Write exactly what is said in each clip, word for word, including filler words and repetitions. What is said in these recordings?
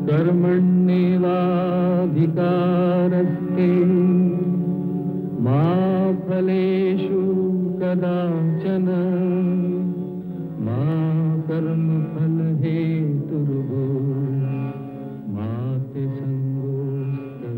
कर्मण्येवाधिकारस्ते मा फलेषु कदाचन मा कर्मफलहेतुर्भूः मा ते संगोऽस्त्वविकर्मणि।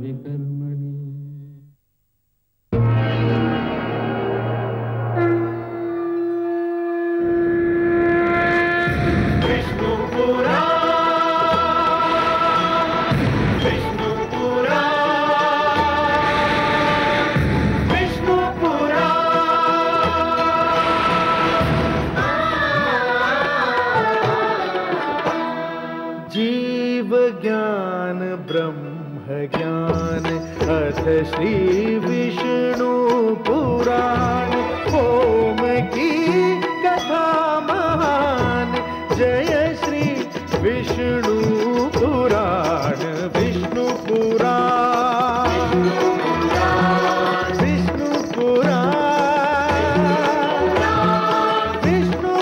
ज्ञान ब्रह्म ज्ञान अथ श्री विष्णु पुराण ओम की कथा महान जय श्री विष्णु पुराण विष्णु पुराण विष्णु पुराण विष्णु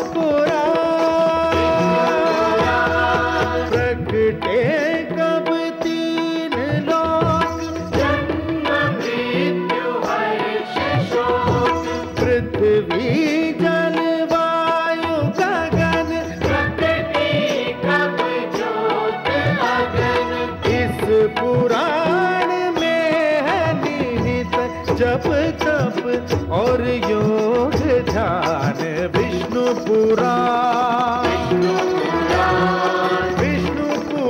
पुराण प्रकटे जप तप और योग ध्यान विष्णु पुराण विष्णु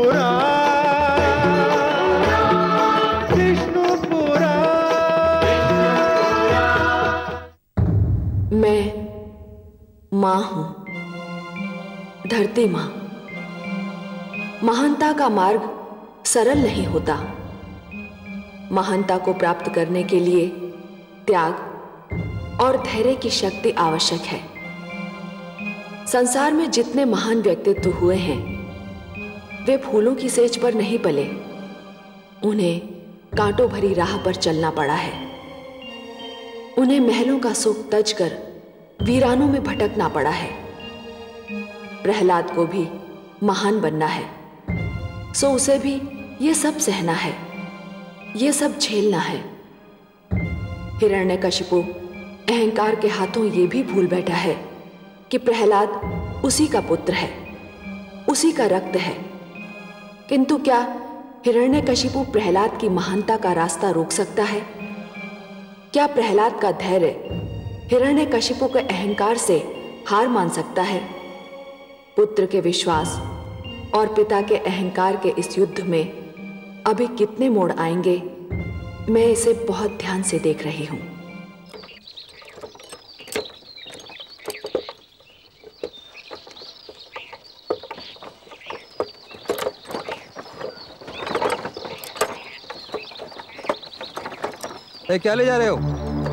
पुराण विष्णु पुराण। मैं माँ हूँ, धरती माँ। महानता का मार्ग सरल नहीं होता। महानता को प्राप्त करने के लिए त्याग और धैर्य की शक्ति आवश्यक है। संसार में जितने महान व्यक्तित्व हुए हैं वे फूलों की सेज पर नहीं पले, उन्हें कांटों भरी राह पर चलना पड़ा है। उन्हें महलों का सुख तज कर वीरानों में भटकना पड़ा है। प्रहलाद को भी महान बनना है, सो उसे भी ये सब सहना है, ये सब झेलना है। हिरण्यकशिपु अहंकार के हाथों ये भी भूल बैठा है कि प्रहलाद उसी का पुत्र है, उसी का रक्त है। किंतु क्या हिरण्यकशिपु प्रहलाद की महानता का रास्ता रोक सकता है? क्या प्रहलाद का धैर्य हिरण्यकशिपु के अहंकार से हार मान सकता है? पुत्र के विश्वास और पिता के अहंकार के इस युद्ध में अभी कितने मोड़ आएंगे, मैं इसे बहुत ध्यान से देख रही हूं। ए, क्या ले जा रहे हो?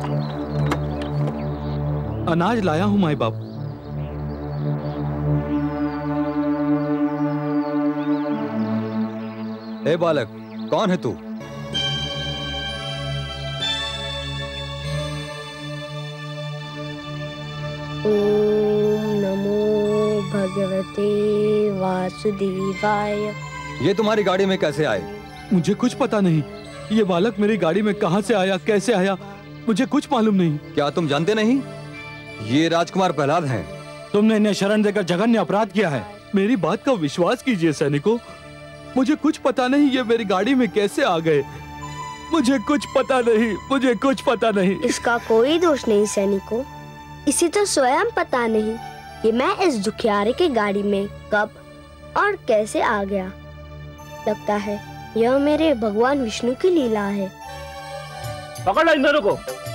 अनाज लाया हूं माई बाप। ए बालक, कौन है तू? ओम नमो भगवते वासुदेवाय। ये तुम्हारी गाड़ी में कैसे आए? मुझे कुछ पता नहीं। ये बालक मेरी गाड़ी में कहां से आया, कैसे आया, मुझे कुछ मालूम नहीं। क्या तुम जानते नहीं? ये राजकुमार प्रहलाद हैं। तुमने इन्हें शरण देकर जघन्य अपराध किया है। मेरी बात का विश्वास कीजिए सैनिकों, मुझे कुछ पता नहीं ये मेरी गाड़ी में कैसे आ गए। मुझे कुछ पता नहीं, मुझे कुछ पता नहीं। इसका कोई दोष नहीं सैनिकों, इसे तो स्वयं पता नहीं कि मैं इस दुखियारे की गाड़ी में कब और कैसे आ गया। लगता है यह मेरे भगवान विष्णु की लीला है। पकड़ इन दोनों को।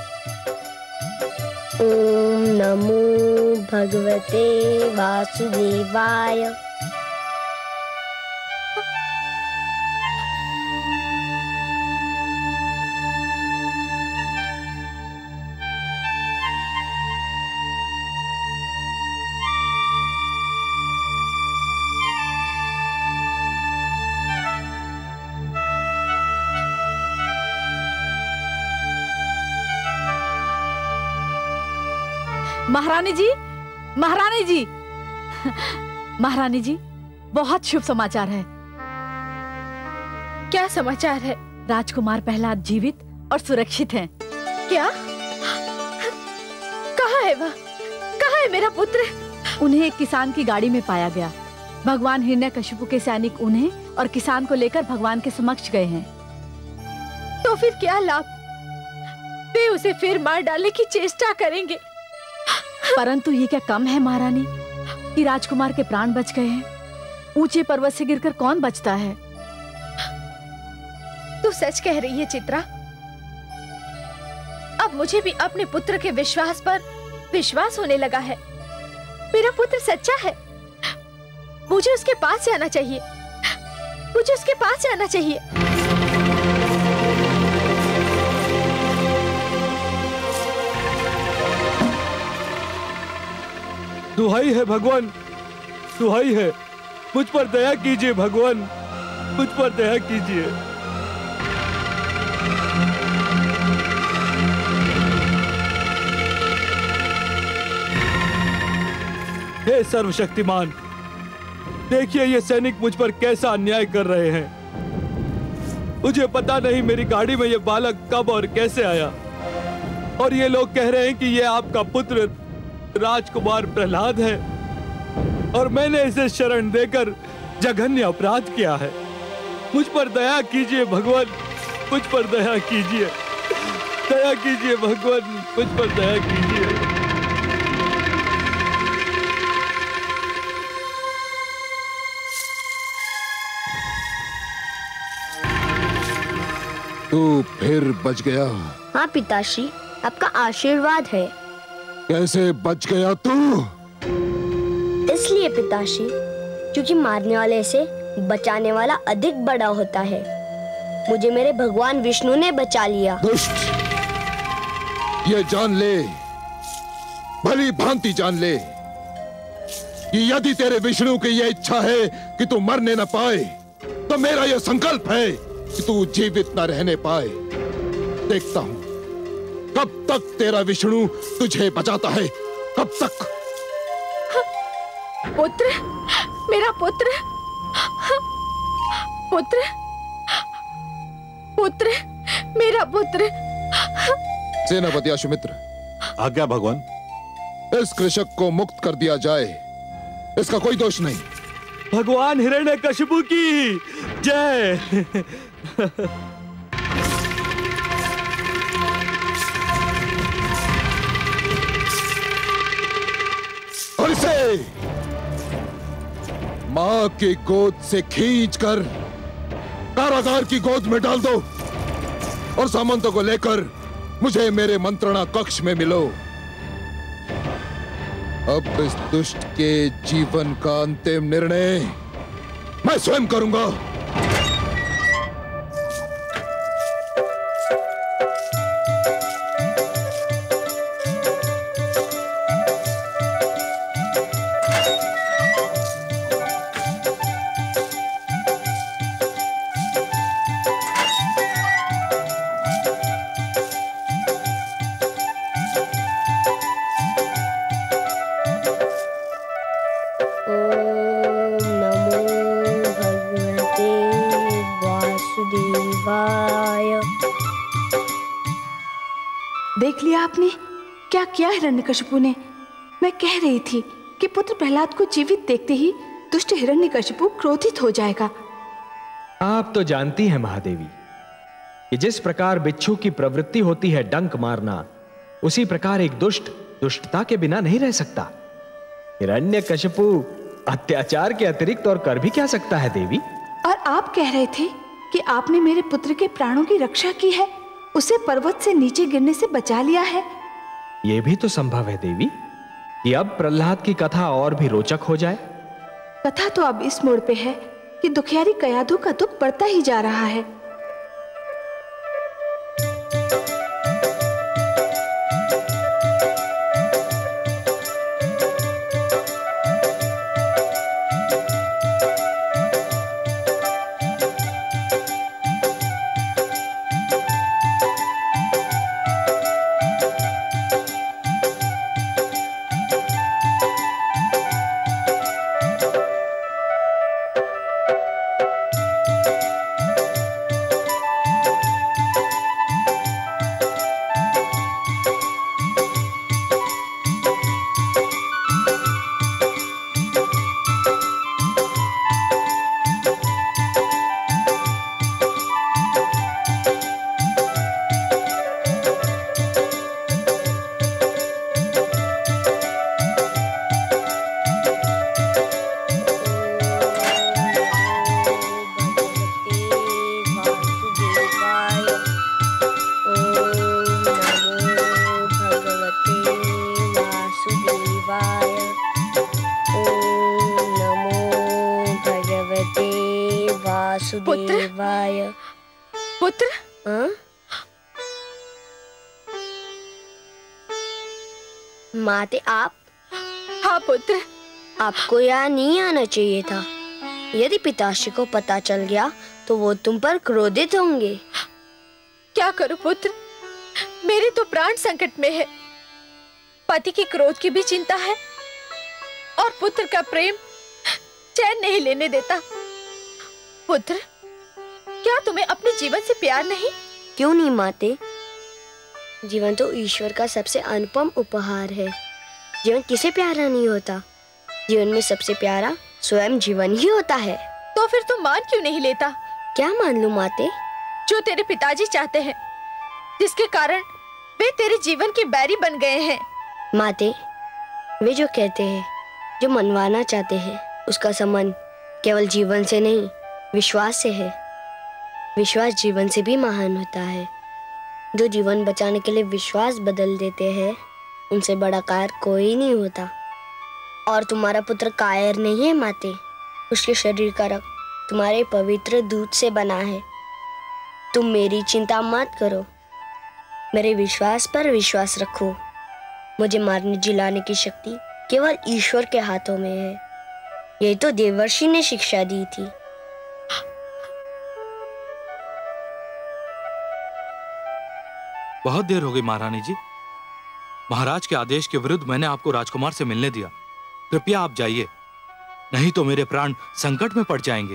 ओम नमो भगवते वासुदेवाय। महारानी जी, महारानी जी, महारानी जी, बहुत शुभ समाचार है। क्या समाचार है? राजकुमार प्रहलाद जीवित और सुरक्षित हैं। क्या? कहाँ है वह? कहाँ है मेरा पुत्र? उन्हें एक किसान की गाड़ी में पाया गया। भगवान हिरण्यकशिपु के सैनिक उन्हें और किसान को लेकर भगवान के समक्ष गए हैं। तो फिर क्या लाभ? वे उसे फिर मार डालने की चेष्टा करेंगे। परंतु ये क्या कम है महारानी कि राजकुमार के प्राण बच गए हैं? ऊंचे पर्वत से गिरकर कौन बचता है? तू सच कह रही है चित्रा। अब मुझे भी अपने पुत्र के विश्वास पर विश्वास होने लगा है। मेरा पुत्र सच्चा है। मुझे उसके पास जाना चाहिए। मुझे उसके पास जाना चाहिए। दुहाई है भगवान, दुहाई है, मुझ पर दया कीजिए भगवान, मुझ पर दया कीजिए। हे सर्वशक्तिमान, देखिए ये सैनिक मुझ पर कैसा अन्याय कर रहे हैं। मुझे पता नहीं मेरी गाड़ी में ये बालक कब और कैसे आया, और ये लोग कह रहे हैं कि ये आपका पुत्र राजकुमार प्रहलाद है, और मैंने इसे शरण देकर जघन्य अपराध किया है। मुझ पर दया कीजिए भगवान, मुझ पर दया कीजिए, दया कीजिए भगवान, मुझ पर दया कीजिए। तू फिर बच गया। हाँ पिताश्री, आपका आशीर्वाद है। कैसे बच गया तू? इसलिए पिताश्री, क्योंकि मारने वाले से बचाने वाला अधिक बड़ा होता है। मुझे मेरे भगवान विष्णु ने बचा लिया। दुष्ट, ये जान ले, भली भांति जान ले कि यदि तेरे विष्णु की यह इच्छा है कि तू मरने न पाए, तो मेरा यह संकल्प है कि तू जीवित न रहने पाए। देखता हूं कब तक तेरा विष्णु तुझे बचाता है, कब तक। पुत्र, मेरा पुत्र, पुत्र, पुत्र, मेरा पुत्र। सेनापति अश्वमित्र, आज्ञा भगवान। इस कृषक को मुक्त कर दिया जाए, इसका कोई दोष नहीं। भगवान हिरण्यकशिपु की जय। और इसे मां की गोद से खींचकर कारागार की गोद में डाल दो, और सामंतों को लेकर मुझे मेरे मंत्रणा कक्ष में मिलो। अब इस दुष्ट के जीवन का अंतिम निर्णय मैं स्वयं करूंगा। देख लिया आपने क्या किया हिरण्यकशिपु ने? मैं कह रही थी कि पुत्र प्रहलाद को जीवित देखते ही दुष्ट हिरण्यकशिपु क्रोधित हो जाएगा। आप तो जानती हैं महादेवी कि जिस प्रकार बिच्छू की प्रवृत्ति होती है डंक मारना, उसी प्रकार एक दुष्ट दुष्टता के बिना नहीं रह सकता। हिरण्यकशिपु अत्याचार के अतिरिक्त और कर भी क्या सकता है देवी? और आप कह रहे थे कि आपने मेरे पुत्र के प्राणों की रक्षा की है, उसे पर्वत से नीचे गिरने से बचा लिया है। यह भी तो संभव है देवी कि अब प्रहलाद की कथा और भी रोचक हो जाए। कथा तो अब इस मोड़ पे है कि दुखियारी कयाधु का दुख बढ़ता ही जा रहा है। वासुदेवाय। पुत्र? हाँ? माते आप? हाँ पुत्र। आपको यहाँ नहीं आना चाहिए था। यदि पिताश्री को पता चल गया तो वो तुम पर क्रोधित होंगे। क्या करूं पुत्र, मेरे तो प्राण संकट में है। पति की क्रोध की भी चिंता है और पुत्र का प्रेम चैन नहीं लेने देता। पुत्र, क्या तुम्हें अपने जीवन से प्यार नहीं? क्यों नहीं माते, जीवन तो ईश्वर का सबसे अनुपम उपहार है। जीवन किसे प्यारा नहीं होता? जीवन में सबसे प्यारा स्वयं जीवन ही होता है। तो फिर तुम मान क्यों नहीं लेता? क्या मान लूं माते? जो तेरे पिताजी चाहते हैं, जिसके कारण वे तेरे जीवन के बैरी बन गए हैं। माते, वे जो कहते हैं, जो मनवाना चाहते हैं, उसका संबंध केवल जीवन से नहीं, विश्वास से है। विश्वास जीवन से भी महान होता है। जो जीवन बचाने के लिए विश्वास बदल देते हैं, उनसे बड़ा कायर कोई नहीं होता। और तुम्हारा पुत्र कायर नहीं है माते। उसके शरीर का रक्त तुम्हारे पवित्र दूध से बना है। तुम मेरी चिंता मत करो, मेरे विश्वास पर विश्वास रखो। मुझे मारने जिलाने की शक्ति केवल ईश्वर के हाथों में है। यही तो देवर्षि ने शिक्षा दी थी। बहुत देर हो गई महारानी जी। महाराज के आदेश के विरुद्ध मैंने आपको राजकुमार से मिलने दिया। कृपया आप जाइए, नहीं तो मेरे प्राण संकट में पड़ जाएंगे।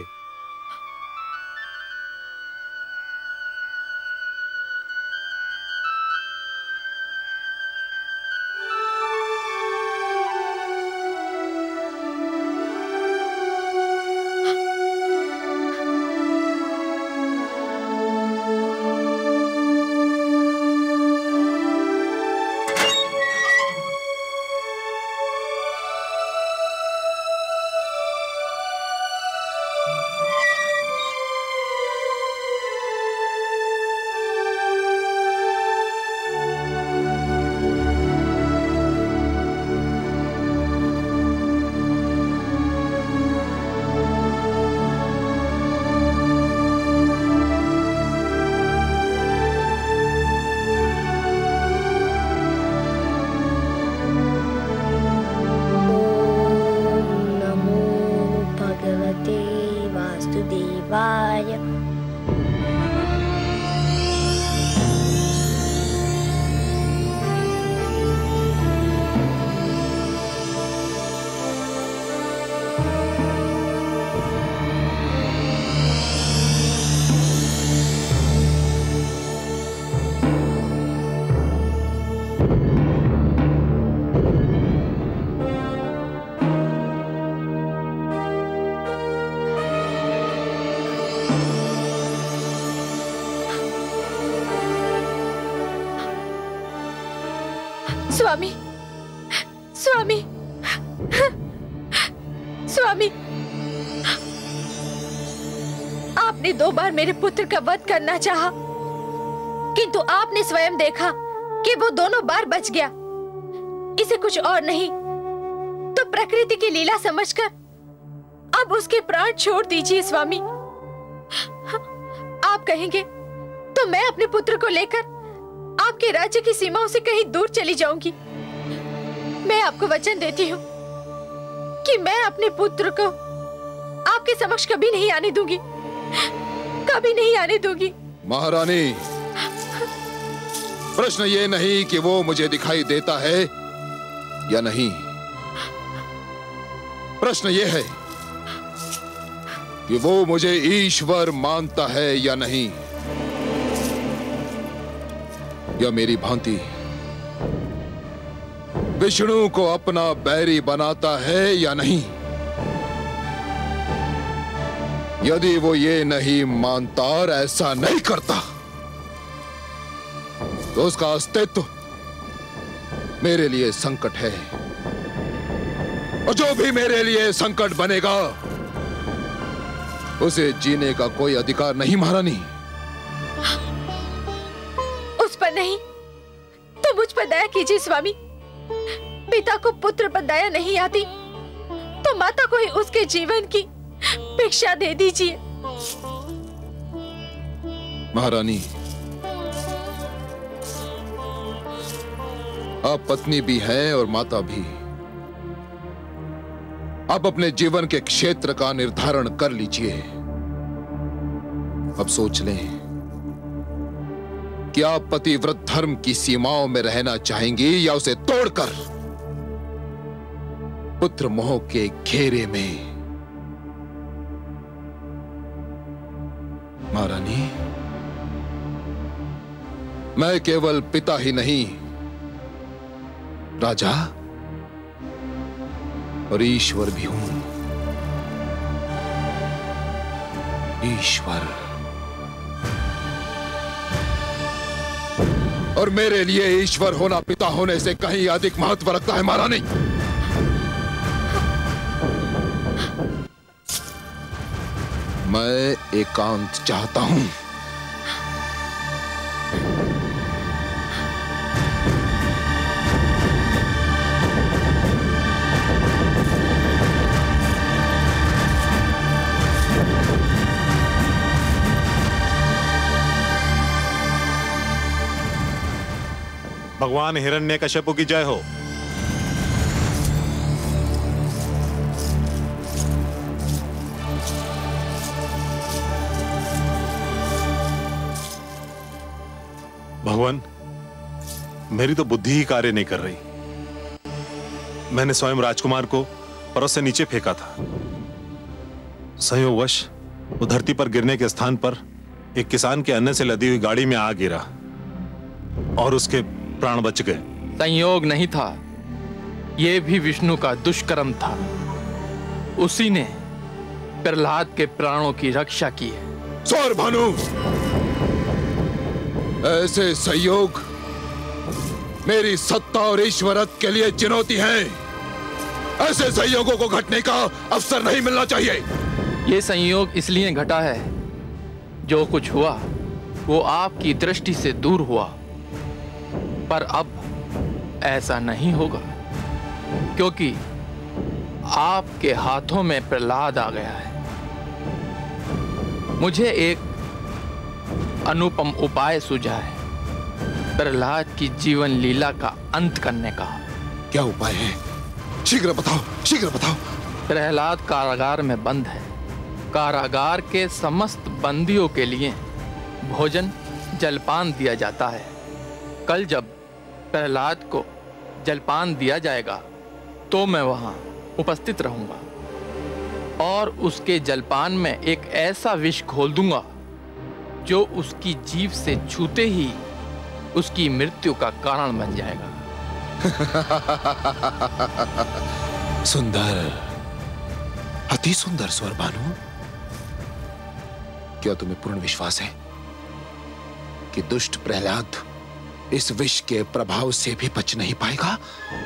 स्वामी, स्वामी, स्वामी, आपने दो बार मेरे पुत्र का वध करना चाहा, किंतु आपने स्वयं देखा कि वो दोनों बार बच गया। इसे कुछ और नहीं तो प्रकृति की लीला समझकर अब उसके प्राण छोड़ दीजिए स्वामी। आप कहेंगे तो मैं अपने पुत्र को लेकर आपके राज्य की सीमाओं से कहीं दूर चली जाऊंगी। मैं आपको वचन देती हूँ कि मैं अपने पुत्र को आपके समक्ष कभी नहीं आने दूंगी, कभी नहीं आने दूंगी। महारानी, प्रश्न ये नहीं कि वो मुझे दिखाई देता है या नहीं, प्रश्न ये है कि वो मुझे ईश्वर मानता है या नहीं, या मेरी भांति विष्णु को अपना बैरी बनाता है या नहीं। यदि वो ये नहीं मानता और ऐसा नहीं करता तो उसका अस्तित्व मेरे लिए संकट है, और जो भी मेरे लिए संकट बनेगा उसे जीने का कोई अधिकार नहीं। महारानी, उस पर नहीं तो मुझ पर दया कीजिए स्वामी। पिता को पुत्र पर दया नहीं आती तो माता को ही उसके जीवन की भिक्षा दे दीजिए। महारानी, आप पत्नी भी हैं और माता भी। आप अपने जीवन के क्षेत्र का निर्धारण कर लीजिए। अब सोच लें कि आप पतिव्रत धर्म की सीमाओं में रहना चाहेंगी या उसे तोड़कर पुत्र मोह के घेरे में। महारानी, मैं केवल पिता ही नहीं, राजा और ईश्वर भी हूं। ईश्वर। और मेरे लिए ईश्वर होना पिता होने से कहीं अधिक महत्व रखता है महारानी। मैं एकांत चाहता हूं। भगवान हिरण्यकश्यप की जय हो। भगवान, मेरी तो बुद्धि ही कार्य नहीं कर रही। मैंने स्वयं राजकुमार को पर्वत से नीचे फेंका था। संयोगवश वो धरती पर गिरने के स्थान पर एक किसान के अन्न से लदी हुई गाड़ी में आ गिरा और उसके प्राण बच गए। संयोग नहीं था, यह भी विष्णु का दुष्कर्म था। उसी ने प्रहलाद के प्राणों की रक्षा की है। सौरभानु, ऐसे संयोग मेरी सत्ता और ईश्वरत्व के लिए चुनौती है। ऐसे संयोगों को घटने का अवसर नहीं मिलना चाहिए। यह संयोग इसलिए घटा है, जो कुछ हुआ वो आपकी दृष्टि से दूर हुआ, पर अब ऐसा नहीं होगा, क्योंकि आपके हाथों में प्रहलाद आ गया है। मुझे एक अनुपम उपाय सूझा है प्रहलाद की जीवन लीला का अंत करने का। क्या उपाय है? शीघ्र बताओ, शीघ्र बताओ। प्रहलाद कारागार में बंद है। कारागार के समस्त बंदियों के लिए भोजन जलपान दिया जाता है। कल जब प्रहलाद को जलपान दिया जाएगा तो मैं वहां उपस्थित रहूंगा और उसके जलपान में एक ऐसा विष घोल दूंगा जो उसकी जीभ से छूते ही उसकी मृत्यु का कारण बन जाएगा। सुंदर, अति सुंदर सौरभानु। क्या तुम्हें पूर्ण विश्वास है कि दुष्ट प्रहलाद इस विष के प्रभाव से भी बच नहीं पाएगा?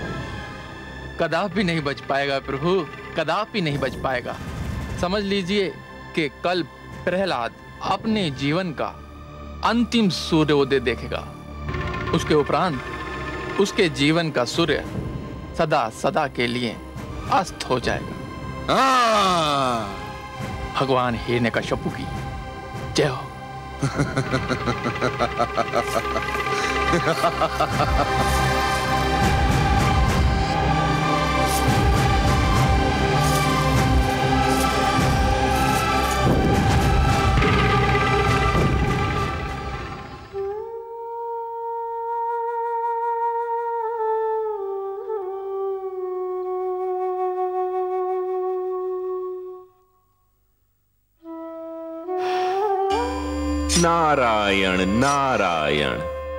कदापि नहीं बच पाएगा प्रभु, कदापि नहीं बच पाएगा। समझ लीजिए कि कल प्रहलाद अपने जीवन का अंतिम सूर्योदय देखेगा। उसके उपरांत उसके जीवन का सूर्य सदा सदा के लिए अस्त हो जाएगा। भगवान हिरण्यकश्यप की जय हो। नारायण नारायण।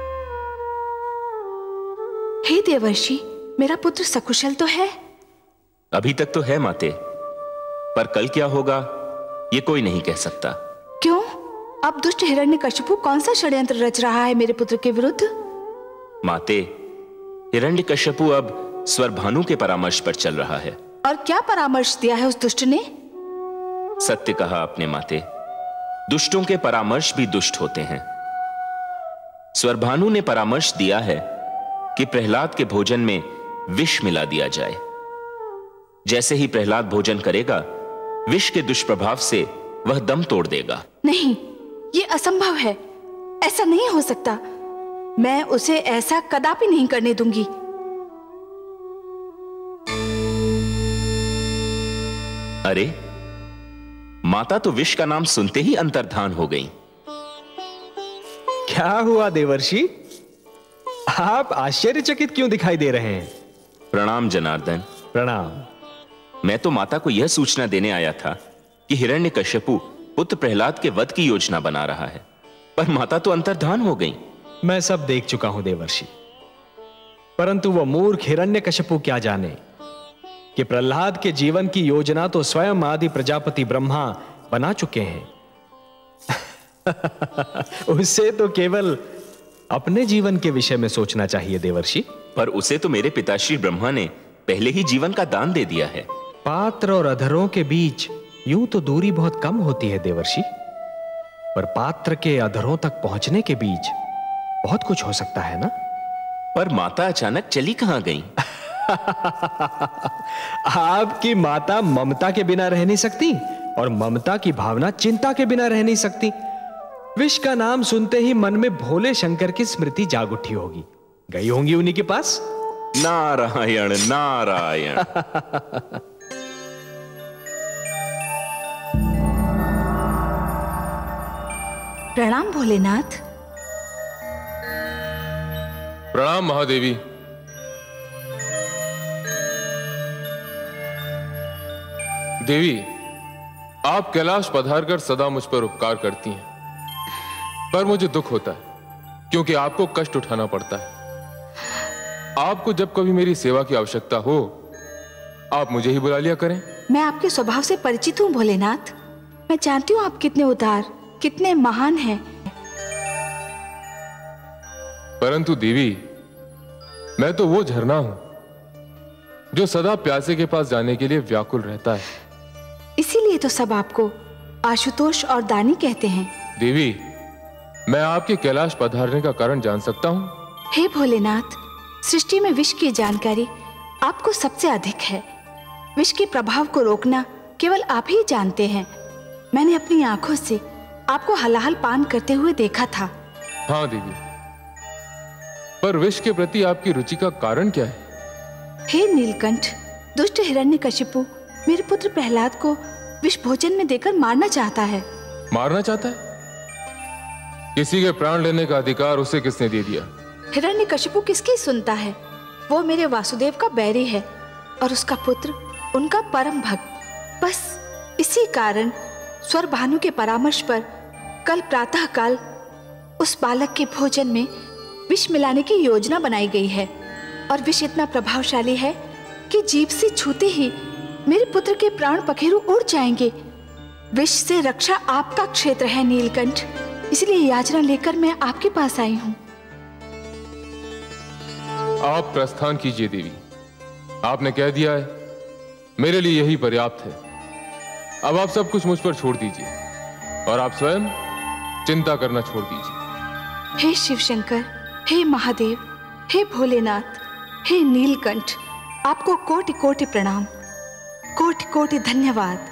हे देवर्षि, मेरा पुत्र सकुशल तो है? अभी तक तो है माते, पर कल क्या होगा ये कोई नहीं कह सकता। क्यों? अब दुष्ट हिरण्यकशिपु कौन सा षड्यंत्र रच रहा है मेरे पुत्र के विरुद्ध? माते, हिरण्यकशिपु अब स्वरभानु के परामर्श पर चल रहा है। और क्या परामर्श दिया है उस दुष्ट ने? सत्य कहा आपने माते, दुष्टों के परामर्श भी दुष्ट होते हैं। स्वरभानु ने परामर्श दिया है कि प्रहलाद के भोजन में विष मिला दिया जाए। जैसे ही प्रहलाद भोजन करेगा, विष के दुष्प्रभाव से वह दम तोड़ देगा। नहीं, ये असंभव है। ऐसा नहीं हो सकता। मैं उसे ऐसा कदापि नहीं करने दूंगी। अरे, माता तो विष का नाम सुनते ही अंतर्धान हो गई। क्या हुआ देवर्षि? आप आश्चर्यचकित क्यों दिखाई दे रहे हैं? प्रणाम जनार्दन। प्रणाम। मैं तो माता को यह सूचना देने आया था कि हिरण्यकश्यपु पुत्र प्रहलाद के वध की योजना बना रहा है, पर माता तो अंतर्धान हो गई। मैं सब देख चुका हूं देवर्षि, परंतु वह मूर्ख हिरण्यकश्यपु क्या जाने कि प्रहलाद के जीवन की योजना तो स्वयं आदि प्रजापति ब्रह्मा बना चुके हैं। उससे तो केवल अपने जीवन के विषय में सोचना चाहिए देवर्षि। पर उसे तो मेरे पिताश्री ब्रह्मा ने पहले ही जीवन का दान दे दिया है। पात्र और अधरों के बीच यूं तो दूरी बहुत कम होती है देवर्षि, पर पात्र के अधरों तक पहुंचने के बीच बहुत कुछ हो सकता है ना। पर माता अचानक चली कहां गई? आपकी माता ममता के बिना रह नहीं सकती, और ममता की भावना चिंता के बिना रह नहीं सकती। विष का नाम सुनते ही मन में भोले शंकर की स्मृति जाग उठी होगी। गई होंगी उन्हीं के पास। नारायण नारायण। प्रणाम भोलेनाथ। प्रणाम महादेवी। देवी, आप कैलाश पधारकर सदा मुझ पर उपकार करती हैं, पर मुझे दुख होता है क्योंकि आपको कष्ट उठाना पड़ता है। आपको जब कभी मेरी सेवा की आवश्यकता हो, आप मुझे ही बुला लिया करें। मैं आपके स्वभाव से परिचित हूँ भोलेनाथ। मैं जानती हूँ आप कितने उदार, कितने महान हैं। परंतु देवी, मैं तो वो झरना हूं जो सदा प्यासे के पास जाने के लिए व्याकुल रहता है। इसीलिए तो सब आपको आशुतोष और दानी कहते हैं। देवी, मैं आपके कैलाश पधारने का कारण जान सकता हूं? हे भोलेनाथ, सृष्टि में विष की जानकारी आपको सबसे अधिक है। विष के प्रभाव को रोकना केवल आप ही जानते हैं। मैंने अपनी आंखों से आपको हलाहल पान करते हुए देखा था। हाँ देवी, पर विष के प्रति आपकी रुचि का कारण क्या है? हे नीलकंठ, दुष्ट हिरण्यकशिपु मेरे पुत्र प्रहलाद को विष भोजन में देकर मारना चाहता है। मारना चाहता है? किसी के प्राण लेने का अधिकार उसे किसने दे दिया? हिरण्यकशिपु किसकी सुनता है? वो मेरे वासुदेव का बैरी है और उसका पुत्र उनका परम भक्त। बस इसी कारण स्वर भानु के परामर्श पर कल प्रातः काल उस बालक के भोजन में विष मिलाने की योजना बनाई गई है। और विष इतना प्रभावशाली है कि जीभ से छूते ही मेरे पुत्र के प्राण पखेरु उड़ जाएंगे। विष से रक्षा आपका क्षेत्र है नीलकंठ, इसलिए याचना लेकर मैं आपके पास आई हूं। आप प्रस्थान कीजिए देवी। आपने कह दिया है, मेरे लिए यही पर्याप्त है। अब आप सब कुछ मुझ पर छोड़ दीजिए और आप स्वयं चिंता करना छोड़ दीजिए। हे शिव शंकर, हे महादेव, हे भोलेनाथ, हे नीलकंठ, आपको कोटि कोटि प्रणाम, कोटि कोटि धन्यवाद।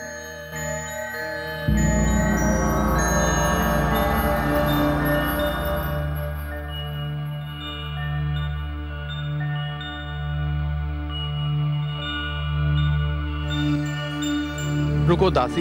रुको दासी।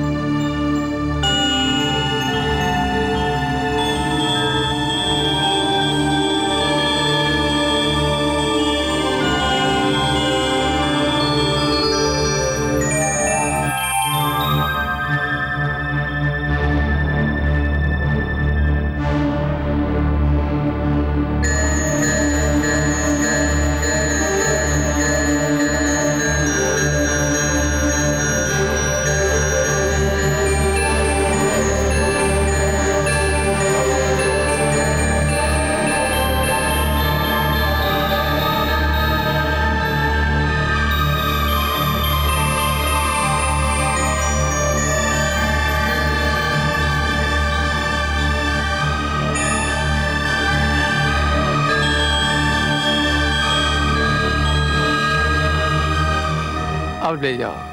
अब ले जाओ।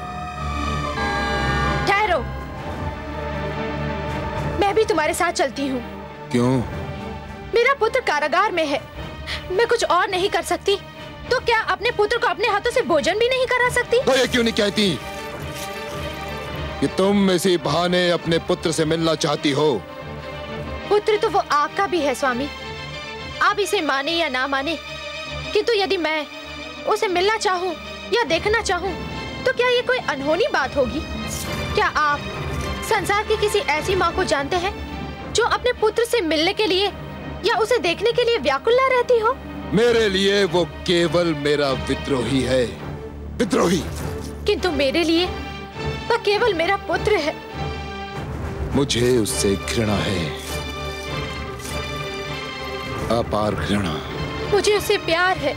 ठहरो, मैं भी तुम्हारे साथ चलती हूँ। क्यों? मेरा पुत्र कारागार में है, मैं कुछ और नहीं कर सकती, तो क्या अपने पुत्र को अपने हाथों से भोजन भी नहीं करा सकती? तो ये क्यों नहीं कहती कि तुम इसी बहाने अपने पुत्र से मिलना चाहती हो? पुत्र तो वो आपका भी है स्वामी, आप इसे माने या ना माने, किंतु यदि मैं उसे मिलना चाहूँ या देखना चाहूँ तो क्या ये कोई अनहोनी बात होगी? क्या आप संसार की किसी ऐसी माँ को जानते हैं जो अपने पुत्र से मिलने के लिए या उसे देखने के लिए व्याकुल न रहती हो? मेरे लिए वो केवल मेरा विद्रोही है, विद्रोही। किंतु मेरे लिए वो केवल मेरा पुत्र है। मुझे उससे घृणा है, अपार घृणा। मुझे उससे प्यार है।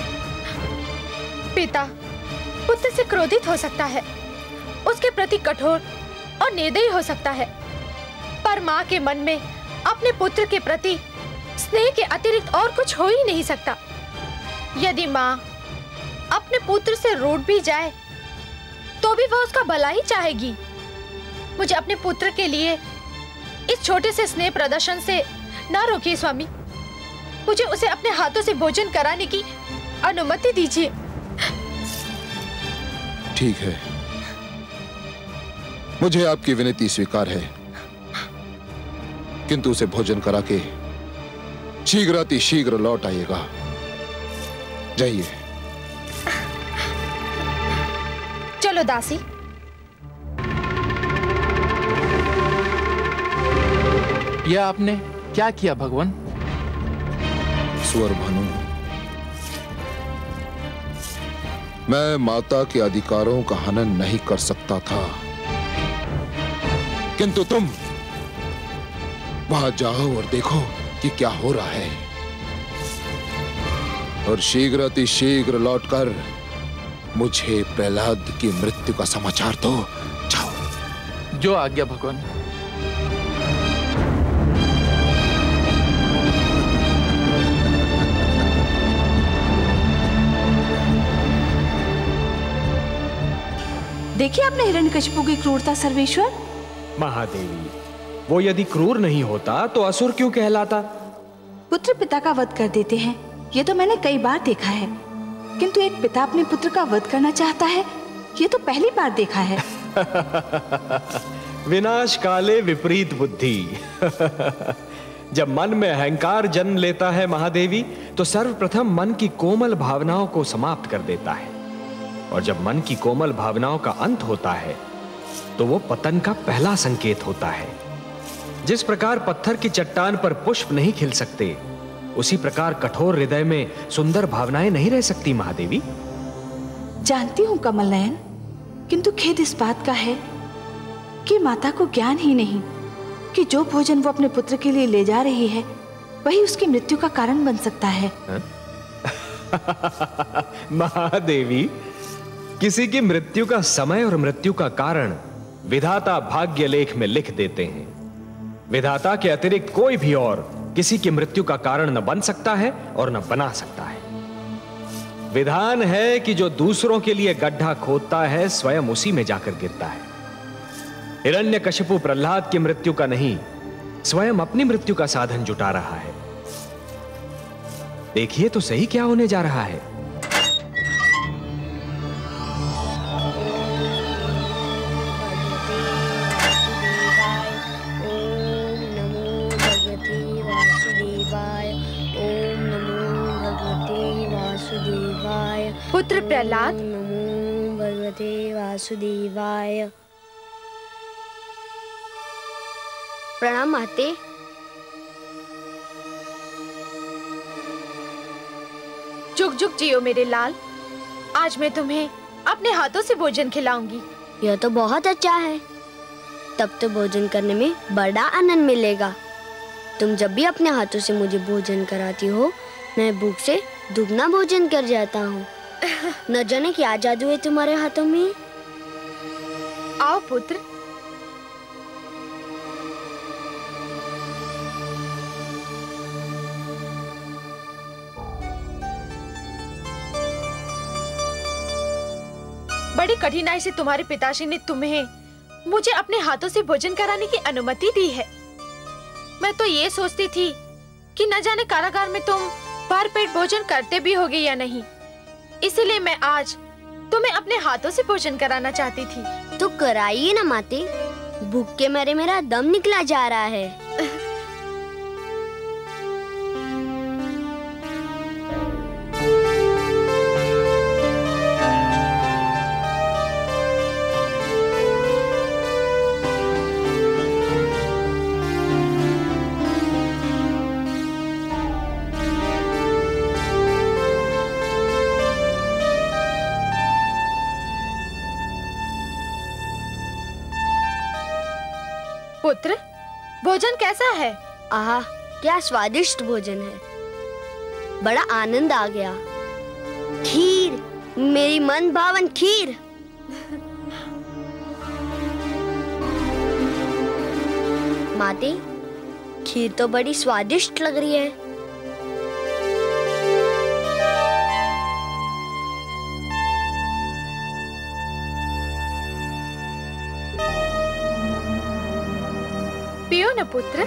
पिता पुत्र से क्रोधित हो सकता है, उसके प्रति कठोर और निर्दयी हो सकता है, पर माँ के मन में अपने पुत्र के प्रति स्नेह के अतिरिक्त और कुछ हो ही नहीं सकता। यदि माँ अपने पुत्र से रूठ भी जाए तो भी वह उसका भला ही चाहेगी। मुझे अपने पुत्र के लिए इस छोटे से स्नेह प्रदर्शन से ना रोकिए स्वामी, मुझे उसे अपने हाथों से भोजन कराने की अनुमति दीजिए। ठीक है, मुझे आपकी विनती स्वीकार है, किंतु उसे भोजन करा के शीघ्राति शीघ्र लौट आइएगा। जाइए। चलो दासी। यह आपने क्या किया भगवान? स्वर भानु, मैं माता के अधिकारों का हनन नहीं कर सकता था, किंतु तुम वहां जाओ और देखो कि क्या हो रहा है, और शीघ्राति शीघ्र लौटकर मुझे प्रहलाद की मृत्यु का समाचार दो। जाओ। जो आज्ञा भगवान। देखिए आपने हिरण्यकशिपु की क्रूरता सर्वेश्वर। महादेवी, वो यदि क्रूर नहीं होता तो असुर क्यों कहलाता? पुत्र पिता का वध कर देते हैं, ये तो मैंने कई बार देखा है, किंतु एक पिता अपने पुत्र का वध करना चाहता है, ये तो पहली बार देखा है। विनाश काले विपरीत बुद्धि। जब मन में अहंकार जन्म लेता है महादेवी, तो सर्वप्रथम मन की कोमल भावनाओं को समाप्त कर देता है, और जब मन की कोमल भावनाओं का अंत होता है तो वो पतन का पहला संकेत होता है। जिस प्रकार पत्थर की चट्टान पर पुष्प नहीं खिल सकते, उसी प्रकार कठोर हृदय में सुंदर भावनाएं नहीं रह सकती महादेवी। जानती हूँ कमल नयन, किंतु खेद इस बात का है कि माता को ज्ञान ही नहीं कि जो भोजन वो अपने पुत्र के लिए ले जा रही है वही उसकी मृत्यु का कारण बन सकता है। महादेवी, किसी की मृत्यु का समय और मृत्यु का कारण विधाता भाग्य लेख में लिख देते हैं। विधाता के अतिरिक्त कोई भी और किसी की मृत्यु का कारण न बन सकता है और न बना सकता है। विधान है कि जो दूसरों के लिए गड्ढा खोदता है स्वयं उसी में जाकर गिरता है। हिरण्यकशिपु प्रहलाद की मृत्यु का नहीं, स्वयं अपनी मृत्यु का साधन जुटा रहा है। देखिए तो सही क्या होने जा रहा है। पुत्र प्रहलाद, नमो भगवते वासुदेवाय। प्रणाम माते। जुग जुग जियो मेरे लाल, आज मैं तुम्हें अपने हाथों से भोजन खिलाऊंगी। यह तो बहुत अच्छा है, तब तो भोजन करने में बड़ा आनंद मिलेगा। तुम जब भी अपने हाथों से मुझे भोजन कराती हो, मैं भूख से दुगना भोजन कर जाता हूँ। न जाने क्या जादू है तुम्हारे हाथों में। आओ पुत्र। बड़ी कठिनाई से तुम्हारे पिताश्री ने तुम्हें मुझे अपने हाथों से भोजन कराने की अनुमति दी है। मैं तो ये सोचती थी कि न जाने कारागार में तुम भर पेट भोजन करते भी होगे या नहीं, इसीलिए मैं आज तुम्हें अपने हाथों से भोजन कराना चाहती थी। तो कराइए ना माते, भूख के मारे मेरा दम निकला जा रहा है। पुत्र, भोजन कैसा है? आहा, क्या स्वादिष्ट भोजन है। बड़ा आनंद आ गया। खीर, मेरी मन भावन खीर। माते, खीर तो बड़ी स्वादिष्ट लग रही है। पियो न पुत्र।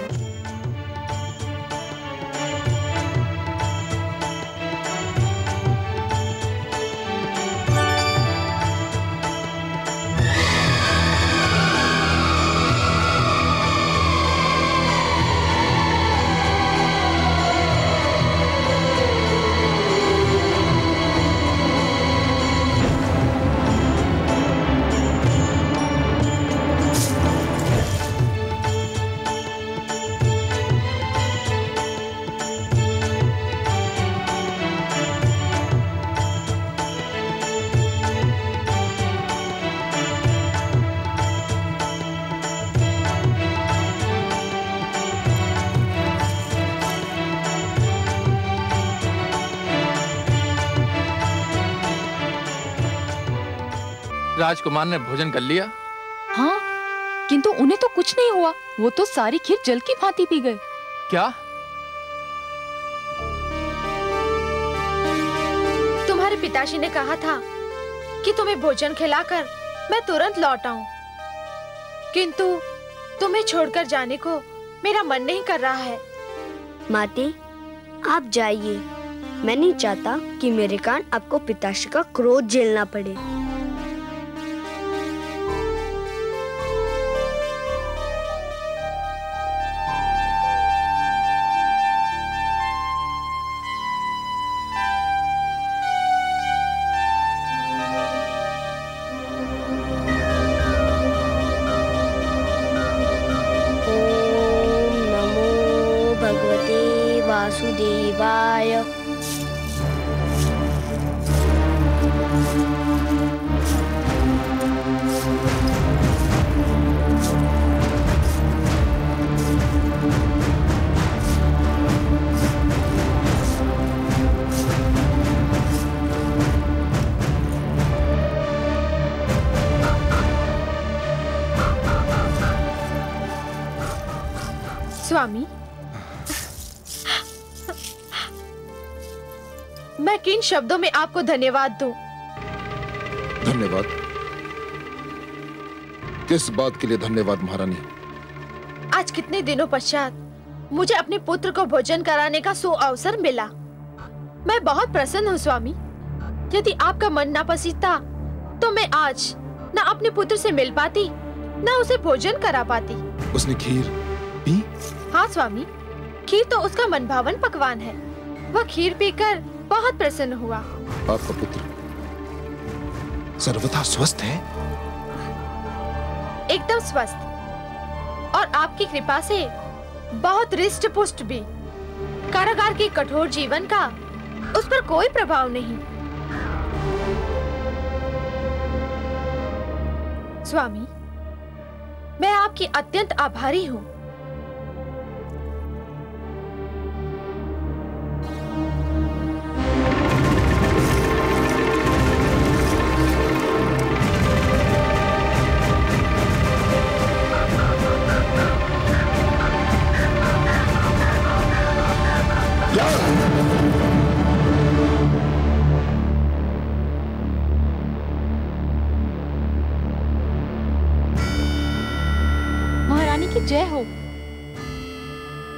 राजकुमार ने भोजन कर लिया? हाँ, किंतु उन्हें तो कुछ नहीं हुआ। वो तो सारी खीर जल की भांति पी गए। क्या? तुम्हारे पिताजी ने कहा था कि तुम्हें भोजन खिलाकर मैं तुरंत लौट आऊं, किंतु तुम्हें छोड़कर जाने को मेरा मन नहीं कर रहा है। माते, आप जाइए। मैं नहीं चाहता कि मेरे कारण आपको पिताश्री का क्रोध झेलना पड़े। वासुदेवाय। स्वामी, मैं किन शब्दों में आपको धन्यवाद दूं? धन्यवाद? किस बात के लिए धन्यवाद महारानी? आज कितने दिनों पश्चात मुझे अपने पुत्र को भोजन कराने का सुअवसर मिला। मैं बहुत प्रसन्न हूँ स्वामी। यदि आपका मन ना पसीजता तो मैं आज ना अपने पुत्र से मिल पाती, ना उसे भोजन करा पाती। उसने खीर पी? हाँ स्वामी, खीर तो उसका मनभावन पकवान है। वह खीर पीकर बहुत प्रसन्न हुआ। आपका पुत्र सर्वथा स्वस्थ है? एकदम स्वस्थ, और आपकी कृपा से बहुत रिष्ट पुष्ट भी। कारागार के कठोर जीवन का उस पर कोई प्रभाव नहीं। स्वामी, मैं आपकी अत्यंत आभारी हूँ। महारानी की जय हो।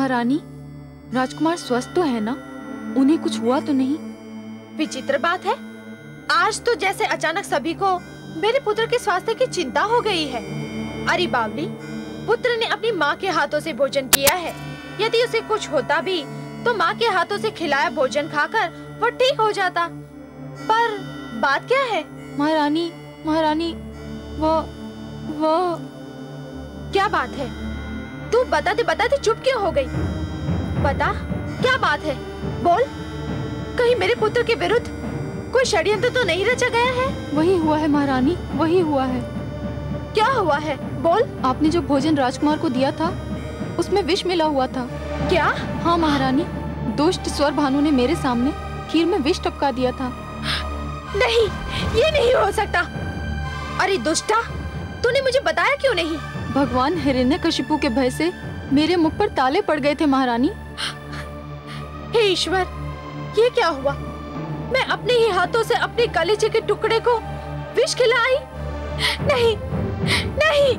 महारानी, राजकुमार स्वस्थ तो है ना? उन्हें कुछ हुआ तो नहीं? विचित्र बात है, आज तो जैसे अचानक सभी को मेरे पुत्र के स्वास्थ्य की चिंता हो गई है। अरे बावली, पुत्र ने अपनी माँ के हाथों से भोजन किया है। यदि उसे कुछ होता भी तो माँ के हाथों से खिलाया भोजन खाकर वो ठीक हो जाता। पर बात क्या है? महारानी, महारानी, वो वो क्या बात है? तू बताते बताते चुप क्यों हो गई? बता, क्या बात है? बोल। कहीं मेरे पुत्र के विरुद्ध कोई षड्यंत्र तो नहीं रचा गया है? वही हुआ है महारानी, वही हुआ है। क्या हुआ है? बोल। आपने जो भोजन राजकुमार को दिया था उसमें विष मिला हुआ था। क्या? हाँ महारानी, दुष्ट स्वर भानु ने मेरे सामने खीर में विष टपका दिया था। नहीं, ये नहीं हो सकता। अरे दुष्टा, तूने मुझे बताया क्यों नहीं? भगवान हिरण्यकशिपु के भय से मेरे मुख पर ताले पड़ गए थे महारानी। हे ईश्वर, ये क्या हुआ? मैं अपने ही हाथों से अपने कलेजे के टुकड़े को विष खिलाई? नहीं, नहीं।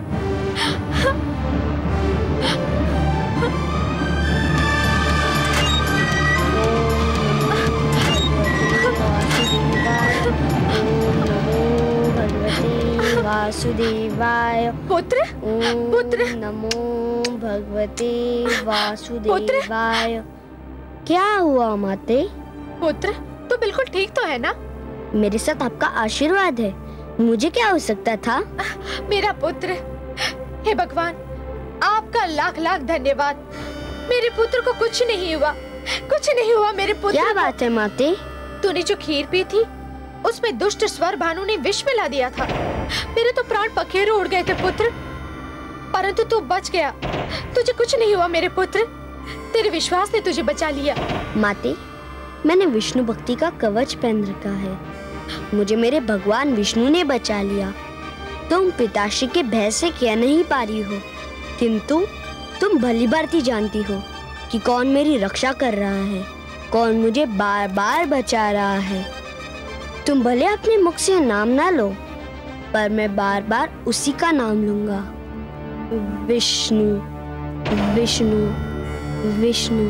वासुदेवाय। पुत्र, पुत्र, नमो भगवते वासुदेवाय। क्या हुआ माते? पुत्र, तू बिल्कुल ठीक तो है ना? मेरे साथ आपका आशीर्वाद है, मुझे क्या हो सकता था? मेरा पुत्र, हे भगवान, आपका लाख लाख धन्यवाद। मेरे पुत्र को कुछ नहीं हुआ, कुछ नहीं हुआ मेरे पुत्र। क्या बात है माते? तूने जो खीर पी थी उसमें दुष्ट स्वर भानु ने विष मिला दिया था। मेरे तो प्राण पखेरु उड़ गए थे पुत्र, परंतु तू बच गया। तुझे कुछ नहीं हुआ मेरे पुत्र, तेरे विश्वास ने तुझे बचा लिया। माते, मैंने विष्णु भक्ति का कवच पहन रखा है, मुझे मेरे भगवान विष्णु ने बचा लिया। तुम पिताश्री के भय से कह नहीं पा रही हो, किंतु तुम भली भांति जानती हो कि कौन मेरी रक्षा कर रहा है, कौन मुझे बार बार बचा रहा है। तुम भले अपने मुख से नाम ना लो, पर मैं बार बार उसी का नाम लूंगा, विष्णु विष्णु विष्णु।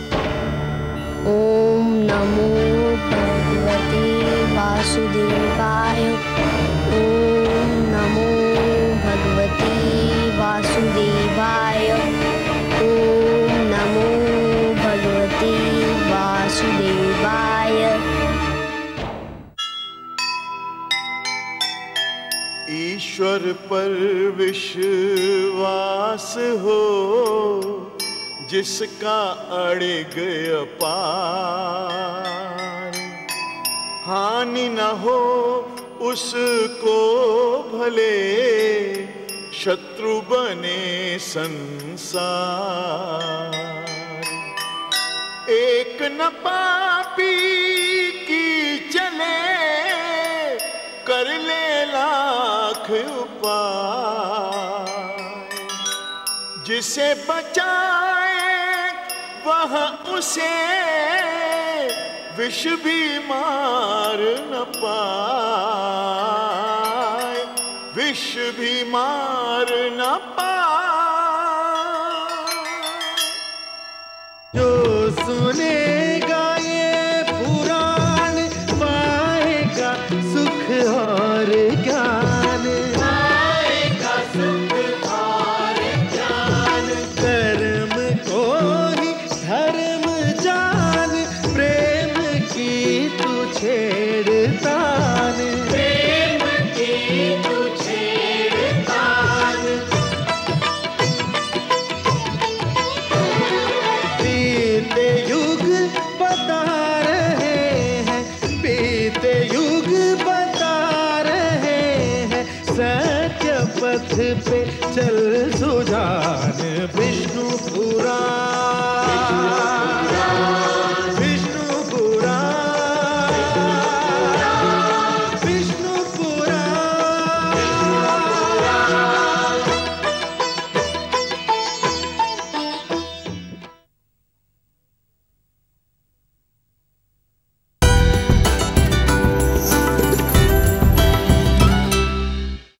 ओम नमो भगवते वासुदेवाय। ओम नमो भगवते वासुदेवाय। ओम नमो भगवते वासुदेवाय। ईश्वर पर विश्वास हो, जिसका अड़िग अपार, हानि न हो उसको भले शत्रु बने संसार। एक न पापी की चले, कर ले लाख उपाय, जिसे बचाए वह उसे विष भी मार न पाए, विष भी मार न पाए। जो सुनेगा ये पुराण पाएगा सुख और ज्ञान, पाएगा सुख और ज्ञान। कर्म को ही धर्म जान, प्रेम की तू छेड़तान, प्रेम की तू छेड़तान। बीते युग बता रहे हैं, बीते युग बता रहे हैं, सत्य पथ पे चल सुजान। विष्णु